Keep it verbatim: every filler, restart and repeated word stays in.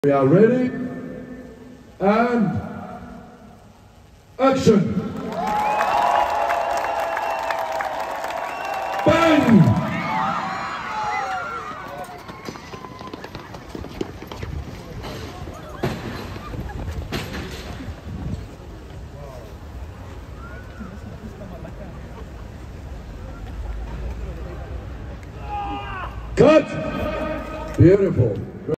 We are ready, and action! Bang! Cut! Beautiful.